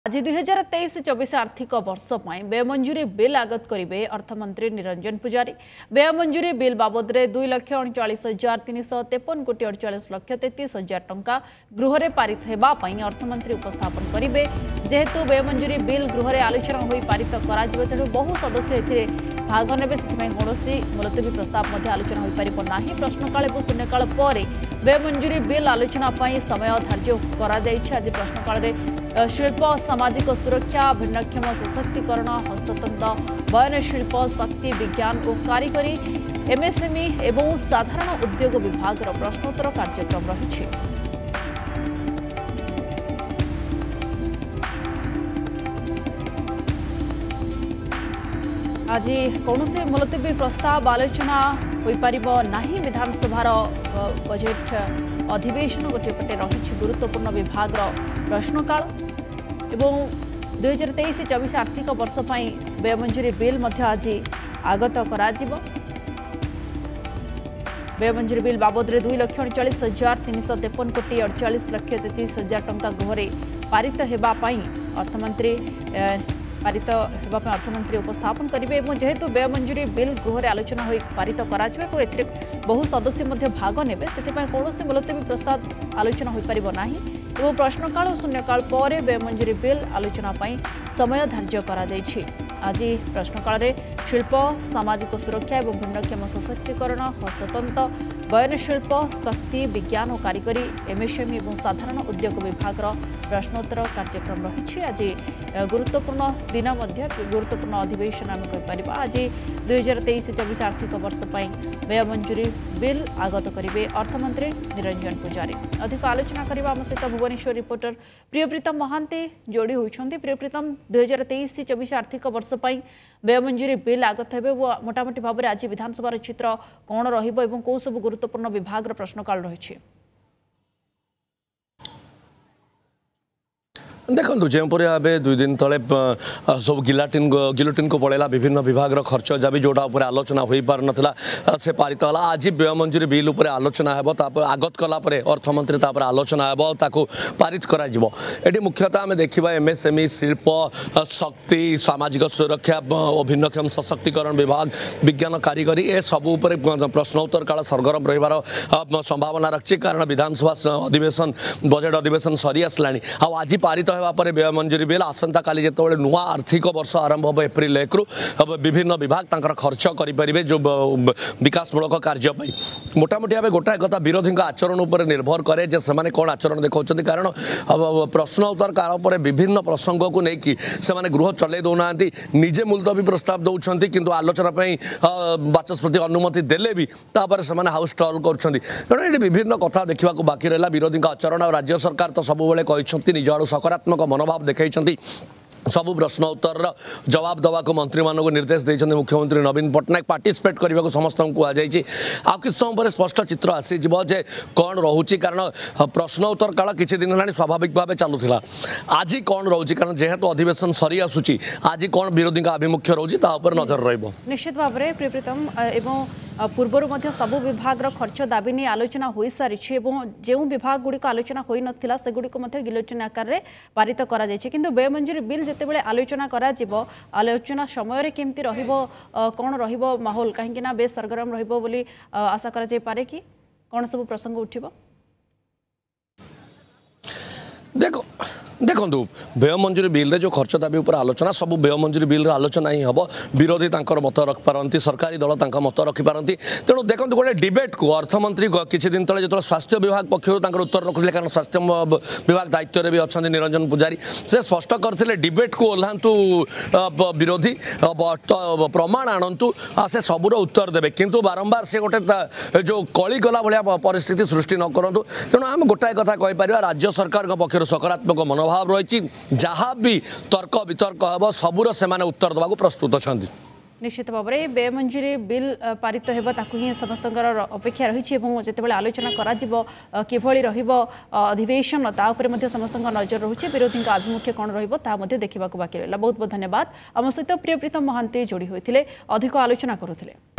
आज 2023-24 आर्थिक वर्ष पर व्ययमंजूरी बिल आगत करेंगे अर्थमंत्री निरंजन पुजारी। व्ययमंजूरी बिल बाबद 2,39,353 कोटी 48,33,000 टंका गृह में पारित होगापी अर्थमंत्री उपस्थापन करेंगे। जेहेतु व्ययमंजूरी बिल गृह में आलोचना हो पारित कर तेणु बहु सदस्य भाग ने कौन मुलतवी प्रस्ताव आलोचना हो पार ना। प्रश्नकाल और शून्यकाल पर व्ययमंजूरी बिल आलोचना समय धार्य कर। आज प्रश्नकाल शिल्प सामाजिक सुरक्षा भिन्नक्षम सशक्तिकरण हस्ततंत्र बयन शिल्प शक्ति विज्ञान और कारिगरी एमएसएमई एवं साधारण उद्योग विभाग प्रश्नोत्तर कार्यक्रम रही। आज कौन मुलतवी प्रस्ताव आलोचना हो पार ना। विधानसभा बजेट अधिवेशन गोटेपटे रही गुरुत्वपूर्ण विभाग प्रश्नकाल एवं 2023-24 आर्थिक वर्ष पर व्ययमंजूरी बिल आज आगत कर। व्ययमंजूरी बिल बाबद 2,39,353 कोटी 48,33,000 टंका गृह पारित होगापी अर्थमंत्री उपस्थापन करेंगे। जेहेतु व्ययमंजूरी बिल गृह में आलोचना हो पारित कर बहु सदस्य भाग ने कौन मुलतवी प्रस्ताव आलोचना हो पार ना। प्रश्नकाल और शून्यकाल पर व्ययमंजूरी बिल आलोचना समय धार्य कर। आज प्रश्नकाल शिल्प सामाजिक सुरक्षा और भिन्नक्षम सशक्तिकरण हस्ततंत्र बयन शिल्प शक्ति विज्ञान और कारिगरी एमएसएमई और साधारण उद्योग विभाग प्रश्नोत्तर कार्यक्रम रही। आज गुरुत्वपूर्ण दिन गुरुत्वपूर्ण अधिवेशन आम कहीपर। आज 2023-24 आर्थिक वर्ष पर व्ययमंजूरी बिल आगत करेंगे अर्थमंत्री निरंजन पुजारी। अधिक आलोचना करने आम सहित भुवनेश्वर रिपोर्टर प्रियप्रीतम महांती जोड़ी होती। प्रियप्रीतम 2023-24 आर्थिक वर्ष पर व्ययमंजूरी बिल आगत हे मोटामोटी भाव में आज विधानसभा चित्र कौन रौ सब गुरुत्वपूर्ण विभाग प्रश्नकाल रही। देखो जोपरी भाव 2 दिन तले सब गिलोटिन को पड़ेगा विभिन्न विभाग खर्च जब जोटा आलोचना हो पार ना से पारित है। आज व्ययमंजूरी बिल उपर आलोचना है आगत कलापर अर्थमंत्री आलोचना है पारित कर। मुख्यतः आम देखा एमएसएमई शिल्प शक्ति सामाजिक सुरक्षा और भिन्नक्षम सशक्तिकरण विभाग विज्ञान कारिगरी ए सबू प्रश्नोत्तर काल सरगरम रही संभावना रखी कारण विधानसभा अधिवेशन बजेट अधिवेशन सरी आसला। आज पारित व्ययमंजूरी बिल आसंता काली जो नुआ आर्थिक वर्ष आरंभ हो एप्रिल 1 रु विभिन्न विभाग खर्च करेंगे जो विकासमूलक कार्य मोटामोटी भाव गोटाए कथा विरोधी आचरण उपर निर्भर करे से कौन आचरण देखा कारण प्रश्नोत्तर काल पर विभिन्न प्रसंग को लेकिन से गृह चल दौना निजे मुलतवी प्रस्ताव दौरान किंतु आलोचना बाचस्पति अनुमति देले भी से हाउस टल कर विभिन्न कथा देखा बाकी रहा। विरोधी आचरण और राज्य सरकार तो सब कहते निज आड़ सकारात्मक मनोभाव देखा सबू प्रश्नोत्तर जवाब दवा को मंत्री मानक निर्देश देते मुख्यमंत्री नवीन पट्टनायक पार्टिसिपेट करने को समस्त कहुई। किस समय पर स्पष्ट चित्र आसीजे कौन रोचे कारण प्रश्नोत्तर काल किसी दिन है स्वाभाविक भाव चलूला। आज कौन रोचे कारण जेहेतु अधिवेशन सरी आसूची आज कौन विरोधी आभिमुख्य रोचे नजर निश्चित भाव में प्रियप्रीतम एवं पूर्वर सबु विभाग खर्च दाबी नहीं आलोचना हो सारी जो विभाग गुड़िक आलोचना हो नाला से गुड़िक गिलोटिन आकार में पारित कर। व्ययमंजूरी बिल जितेबाला आलोचना आलोचना समय केमती कौन माहौल कहीं बेस सरगरम रही आशा करे कि कौन सब प्रसंग उठिबो। देखो व्ययमंजूरी बिल जो खर्च दाबी उपर आलोचना सब व्ययमंजूरी बिल आलोचना ही हम विरोधी मत रखिपारती सरकारी दल मत रखिपारती। तेणु देखो गोटे डिबेट को अर्थमंत्री किसी दिन तले जो स्वास्थ्य विभाग पक्षर उत्तर रखुले कारण स्वास्थ्य विभाग दायित्व भी अच्छा निरंजन पुजारी से स्पष्ट करते डिबेट को ओह्लांतु विरोधी प्रमाण आणतु से सबूर उत्तर देवे किंतु बारंबार से गोटे जो कली गला भाया परिस्थिति सृष्टि न करूँ। तेणु आम गोटाए कथा कहीपर राज्य सरकार पक्षर सकारात्मक मनोभाव रही जहाँ भी तर्क वितर्क हम सबूर से उत्तर देवा प्रस्तुत अच्छा। निश्चित भाव में व्ययमंजूरी बिल पारित ही समस्त अपेक्षा रही जिते आलोचना किभली अधिवेशन समस्त नजर रोचे विरोधी आभिमुख्य कौन देखा बाकी रहा। बहुत बहुत धन्यवाद आम सहित प्रियप्रीतम महांती जोड़ी होते अधिक आलोचना करुले।